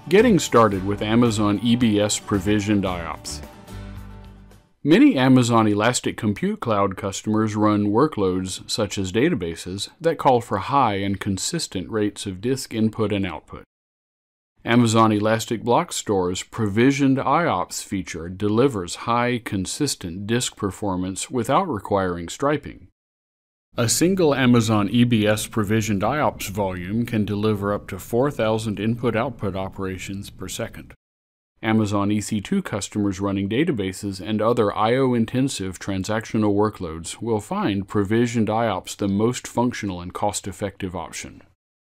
Getting started with Amazon EBS provisioned IOPS. Many Amazon Elastic Compute Cloud customers run workloads, such as databases, that call for high and consistent rates of disk input and output. Amazon Elastic Block Store's provisioned IOPS feature delivers high, consistent disk performance without requiring striping. A single Amazon EBS provisioned IOPS volume can deliver up to 4,000 input-output operations per second. Amazon EC2 customers running databases and other I/O-intensive transactional workloads will find provisioned IOPS the most functional and cost-effective option.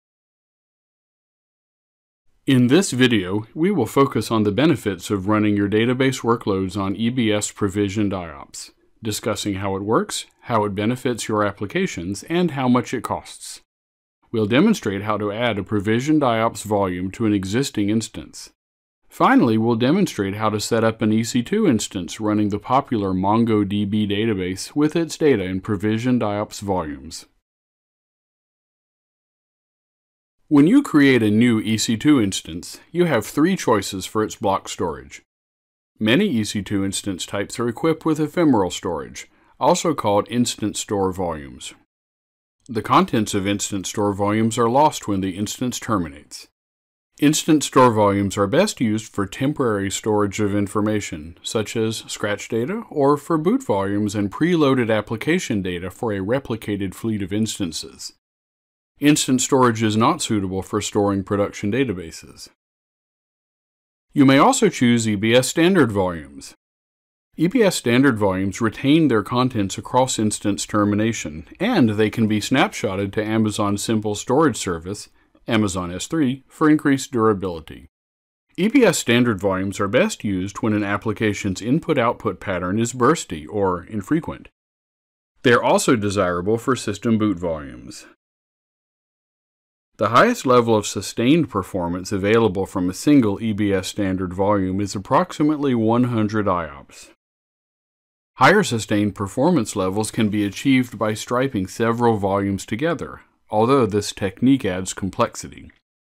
In this video, we will focus on the benefits of running your database workloads on EBS provisioned IOPS, discussing how it works, how it benefits your applications, and how much it costs. We'll demonstrate how to add a provisioned IOPS volume to an existing instance. Finally, we'll demonstrate how to set up an EC2 instance running the popular MongoDB database with its data in provisioned IOPS volumes. When you create a new EC2 instance, you have three choices for its block storage. Many EC2 instance types are equipped with ephemeral storage, also called instant store volumes. The contents of instant store volumes are lost when the instance terminates. Instant store volumes are best used for temporary storage of information, such as scratch data, or for boot volumes and preloaded application data for a replicated fleet of instances. Instant storage is not suitable for storing production databases. You may also choose EBS standard volumes. EBS standard volumes retain their contents across instance termination, and they can be snapshotted to Amazon Simple Storage Service, Amazon S3, for increased durability. EBS standard volumes are best used when an application's input-output pattern is bursty or infrequent. They are also desirable for system boot volumes. The highest level of sustained performance available from a single EBS standard volume is approximately 100 IOPS. Higher sustained performance levels can be achieved by striping several volumes together, although this technique adds complexity.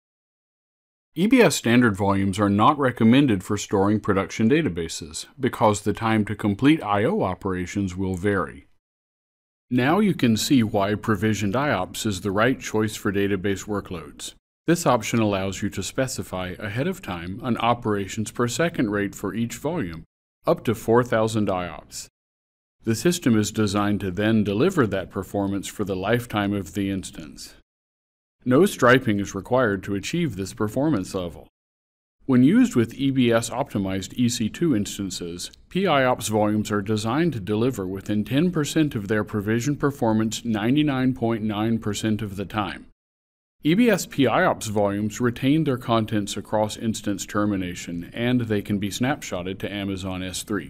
EBS standard volumes are not recommended for storing production databases because the time to complete I/O operations will vary. Now you can see why provisioned IOPS is the right choice for database workloads. This option allows you to specify ahead of time an operations per second rate for each volume, up to 4,000 IOPS. The system is designed to then deliver that performance for the lifetime of the instance. No striping is required to achieve this performance level. When used with EBS-optimized EC2 instances, PIOPS volumes are designed to deliver within 10% of their provision performance 99.9% of the time. EBS PIOPS volumes retain their contents across instance termination, and they can be snapshotted to Amazon S3.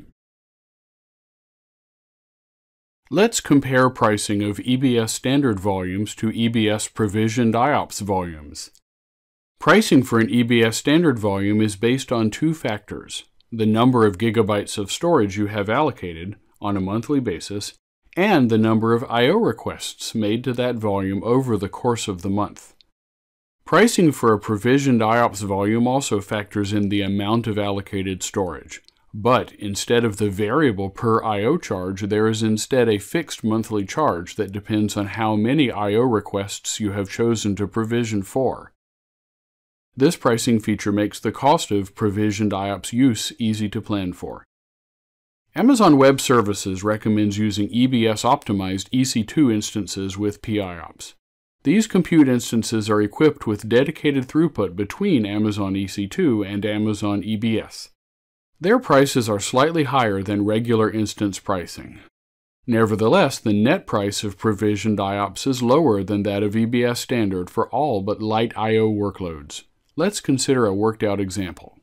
Let's compare pricing of EBS standard volumes to EBS provisioned IOPS volumes. Pricing for an EBS standard volume is based on two factors: the number of gigabytes of storage you have allocated on a monthly basis, and the number of I/O requests made to that volume over the course of the month. Pricing for a provisioned IOPS volume also factors in the amount of allocated storage, but instead of the variable per I/O charge, there is instead a fixed monthly charge that depends on how many I/O requests you have chosen to provision for. This pricing feature makes the cost of provisioned IOPS use easy to plan for. Amazon Web Services recommends using EBS-optimized EC2 instances with PIOPS. These compute instances are equipped with dedicated throughput between Amazon EC2 and Amazon EBS. Their prices are slightly higher than regular instance pricing. Nevertheless, the net price of provisioned IOPS is lower than that of EBS standard for all but light I/O workloads. Let's consider a worked-out example.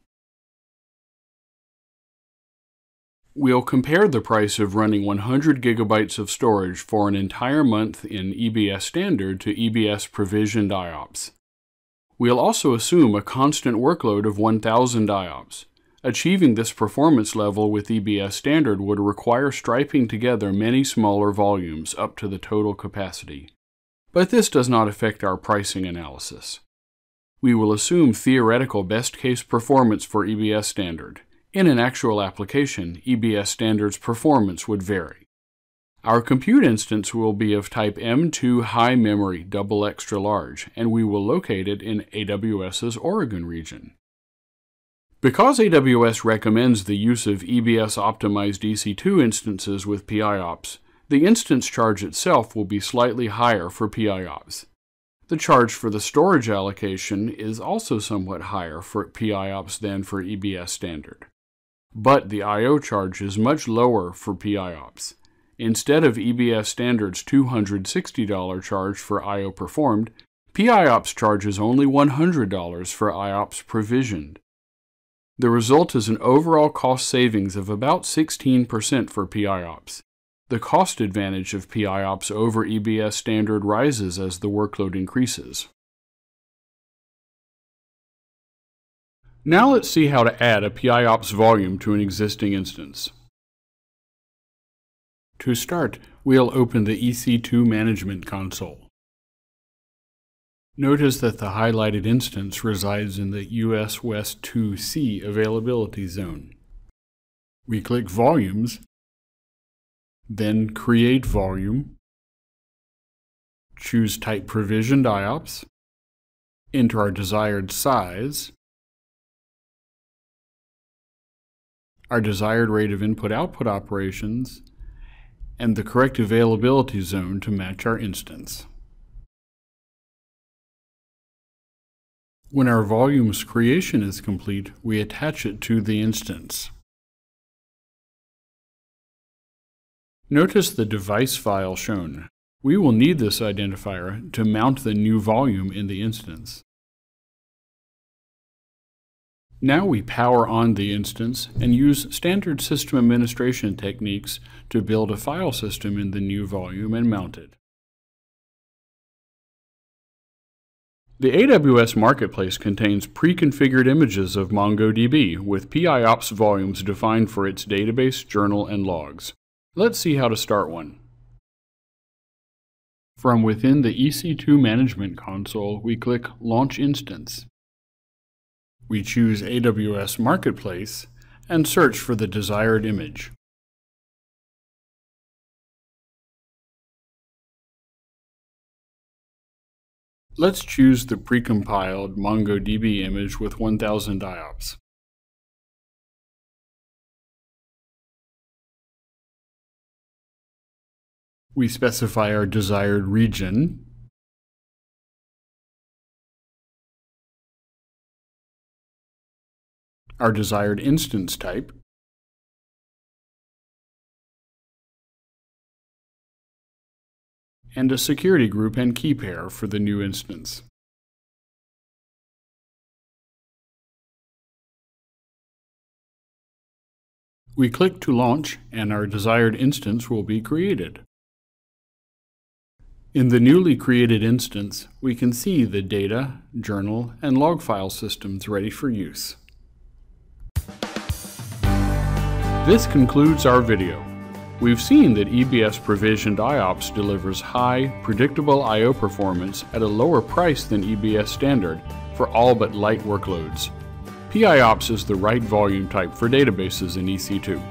We'll compare the price of running 100 gigabytes of storage for an entire month in EBS standard to EBS provisioned IOPS. We'll also assume a constant workload of 1,000 IOPS. Achieving this performance level with EBS standard would require striping together many smaller volumes up to the total capacity. But this does not affect our pricing analysis. We will assume theoretical best-case performance for EBS standard. In an actual application, EBS standard's performance would vary. Our compute instance will be of type M2 high memory double extra large, and we will locate it in AWS's Oregon region. Because AWS recommends the use of EBS-optimized EC2 instances with PIOPS, the instance charge itself will be slightly higher for PIOPS. The charge for the storage allocation is also somewhat higher for PIOPS than for EBS standard. But the I/O charge is much lower for PIOPS. Instead of EBS standard's $260 charge for I/O performed, PIOPS charges only $100 for IOPS provisioned. The result is an overall cost savings of about 16% for PIOPS. The cost advantage of PIOPS over EBS standard rises as the workload increases. Now let's see how to add a PIOPS volume to an existing instance. To start, we'll open the EC2 Management Console. Notice that the highlighted instance resides in the US West 2C availability zone. We click Volumes, then Create Volume, choose Type Provisioned IOPS, enter our desired size, our desired rate of input-output operations, and the correct availability zone to match our instance. When our volume's creation is complete, we attach it to the instance. Notice the device file shown. We will need this identifier to mount the new volume in the instance. Now we power on the instance and use standard system administration techniques to build a file system in the new volume and mount it. The AWS Marketplace contains pre-configured images of MongoDB with PIOPS volumes defined for its database, journal, and logs. Let's see how to start one. From within the EC2 Management Console, we click Launch Instance. We choose AWS Marketplace and search for the desired image. Let's choose the precompiled MongoDB image with 1000 IOPS. We specify our desired region, our desired instance type, and a security group and key pair for the new instance. We click to launch, and our desired instance will be created. In the newly created instance, we can see the data, journal, and log file systems ready for use. This concludes our video. We've seen that EBS provisioned IOPS delivers high, predictable I/O performance at a lower price than EBS standard for all but light workloads. PIOPS is the right volume type for databases in EC2.